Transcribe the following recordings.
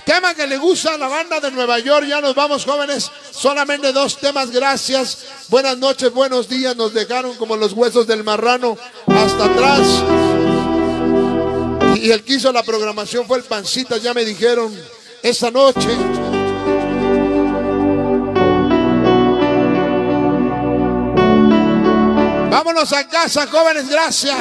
Tema que le gusta a la banda de Nueva York. Ya nos vamos, jóvenes. Solamente 2 temas, gracias. Buenas noches, buenos días. Nos dejaron como los huesos del marrano hasta atrás. Y el que hizo la programación fue el Pancita, ya me dijeron, esta noche. Vámonos a casa, jóvenes, gracias.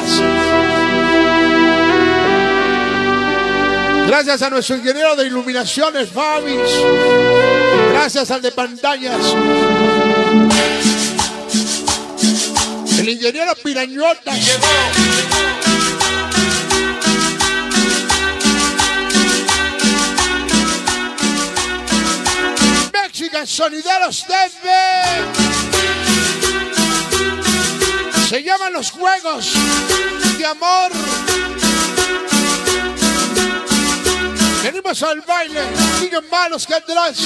Gracias a nuestro ingeniero de iluminaciones, Fabis. Gracias al de pantallas, el ingeniero Pirañota. Mexican Sonideros TV. Se llaman los juegos de amor. Venimos al baile, niños malos que traza.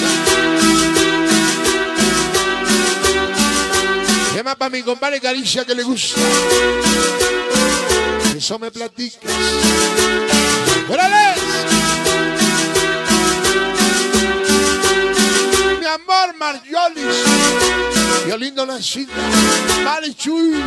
Llama para mi compadre Caricia que le gusta. Eso me platicas. ¡Órale! Mi amor, Marjolis. Violindo Lancita. Marichuy.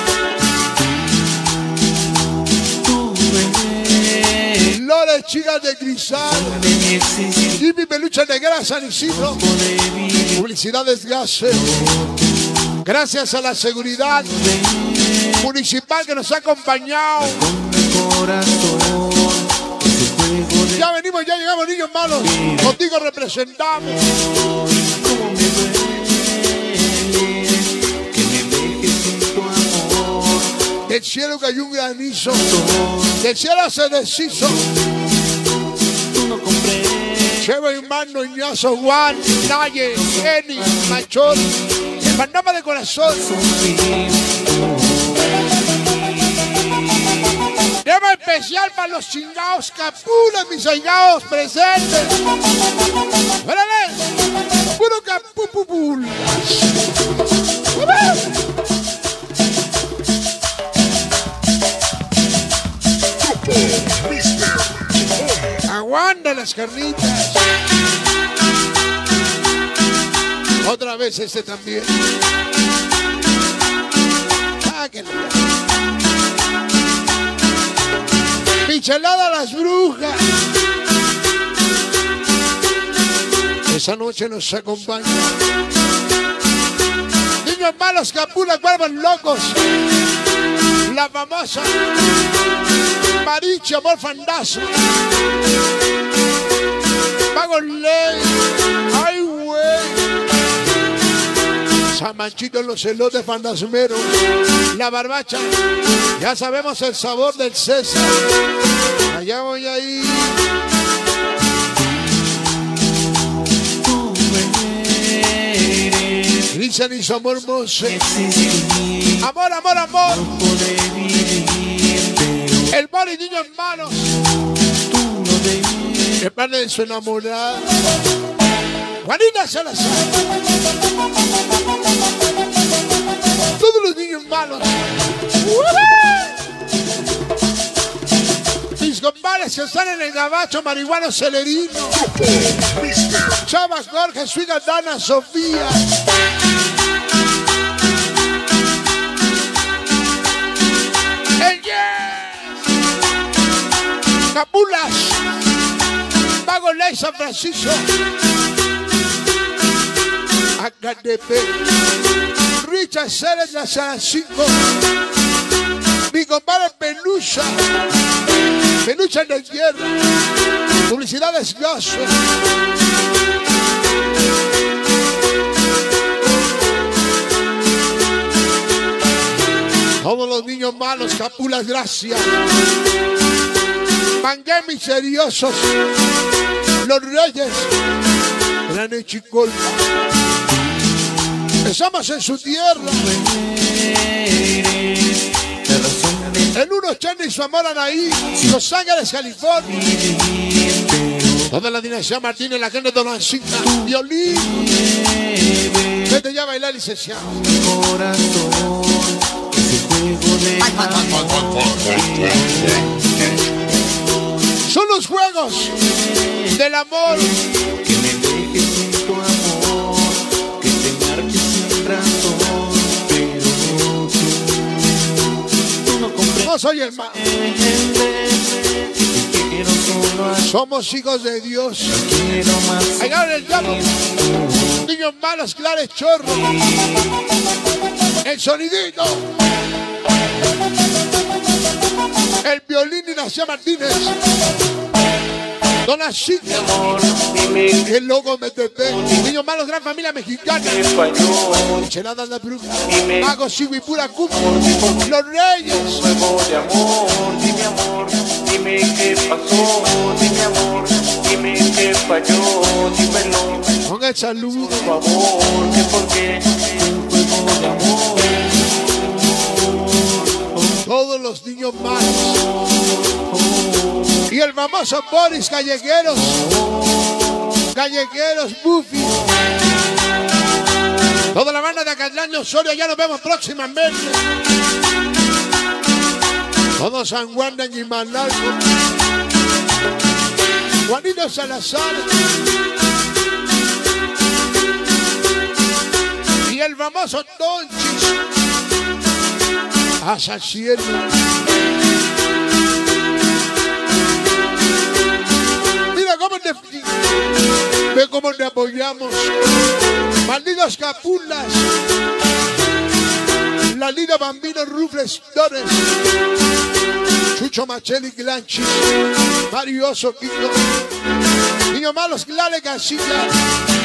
Lore, chicas de cristal. Y mi peluche negra, San Isidro. Publicidades Gases. Gracias a la seguridad municipal que nos ha acompañado. Ya venimos, ya llegamos, niños malos. Contigo representamos. Del cielo cayó un granizo, del cielo se deshizo. Chevo y Mano, Ignacio, Juan, Naye, Eni, Machón, el fantasma de corazón. Tema especial para los chingados capulas, mis chingados presentes. ¡Órale! Puro capupupul. Aguanta las carnitas. Otra vez este también. Sáquenlo. Michelada a las brujas. Esa noche nos acompaña. Niños malos, capulas, cuervos locos. La famosa Marichi, amor fandazo. Pago ley. Ay, güey. San Manchito en los elotes fantasmeros. La barbacha. Ya sabemos el sabor del César. Allá voy a ir. Cristian y su amor Mose. Amor, amor, amor. El bar y niños malos. El padre de su enamorada. Juanita Salazar. Todos los niños malos. Mis compadres que están en el gabacho, marihuano Celerino. Chavas Jorge, su hija Dana Sofía. El Capulas. Pago Ley San Francisco. AKDP. Richard Ceres la Sala 5. Mi compadre Pelusa. Pelusa de Tierra. Publicidades Gaso. Todos los niños malos, Capulas, gracias. Mangué misteriosos. Los Reyes. Gran Echicolpa. Estamos en su tierra. El 180 y su amor Anaí. Los Ángeles, California. Toda la dinastía Martínez, la gente de Donancita. Violín. Vete ya a bailar, licenciado. Son los juegos del amor. Que me dejes sin tu amor, que te marches sin razón, pero tú no comprendes. No soy el mal. Somos hijos de Dios. Allá el diablo. Niños malos, clares, chorros. El sonidito. El violín Ignacia Martínez. Dona Chica. El logo MTP. Niños malos, gran familia mexicana. Chelada de Bruja. Mago Sigui, pura cumbia. Los Reyes. De amor, dime amor, dime qué pasó, dime amor, dime qué falló, dímelo. Con el saludo. Por favor, que porque un juego de amor. Todos los niños malos. Y el famoso Boris Callejeros. Callejeros Buffy. Toda la banda de Acatlán de Osorio. Ya nos vemos próximamente. Todos San Juan de Guimanalco. Juanito Salazar. Y el famoso Tonchis. Asacieno. Mira cómo ve cómo te apoyamos. Malditos Capulas. La Lina Bambino Rufles Torres. Chucho Macheli Glanchis. Mario Oso Quito. Niños malos, Glale Casilla.